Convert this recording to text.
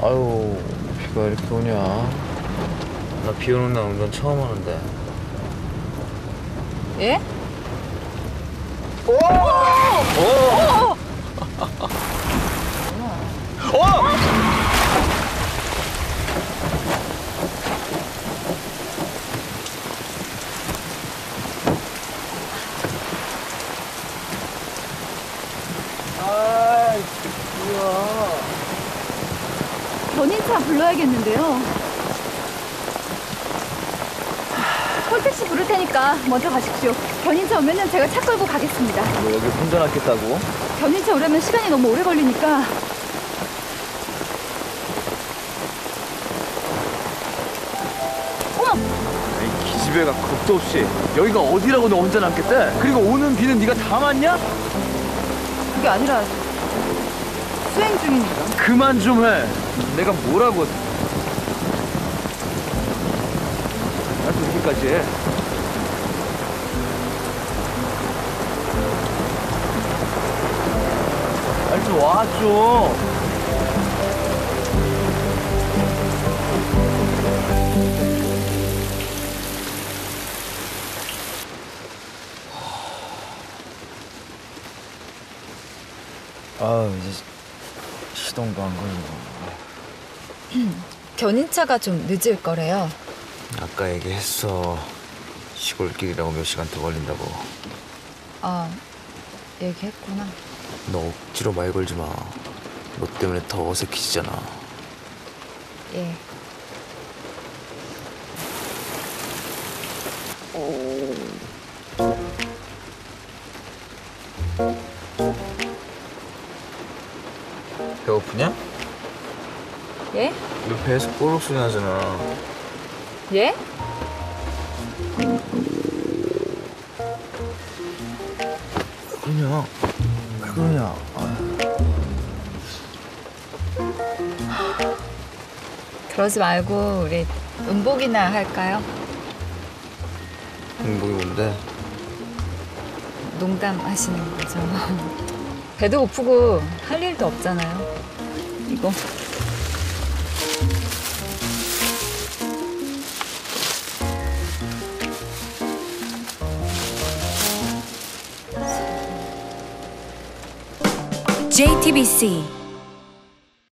아유, 비가 이렇게 오냐. 나 비 오는 날 운전 처음 하는데. 예? 오! 오! 오! 아이, 뭐야. 견인차 불러야겠는데요. 콜택시 부를 테니까 먼저 가십시오. 견인차 오면은 제가 차 끌고 가겠습니다. 뭐 여기 혼자 놨겠다고? 견인차 오려면 시간이 너무 오래 걸리니까. 어머! 이 기집애가 겁도 없이 여기가 어디라고 너 혼자 놨겠대? 그리고 오는 비는 네가 다 맞냐? 그게 아니라 수행 중이니까. 그만 좀 해. 내가 뭐라고. 나도 여기까지 해. 빨리 좀 와, 좀. 아, 이제 시동도 안 걸리고. 견인차가 좀 늦을 거래요. 아까 얘기했어. 시골길이라고 몇 시간 더 걸린다고. 아, 얘기했구나. 너 억지로 말 걸지 마. 너 때문에 더 어색해지잖아. 예. 배고프냐? 예? 너 배에서 꼬르륵 소리 나잖아. 예? 그러냐? 왜 그러냐? 그러지 말고 우리 음복이나 할까요? 행복이 뭔데? 농담하시는 거죠. 배도 고프고 할 일도 없잖아요. 이거. JTBC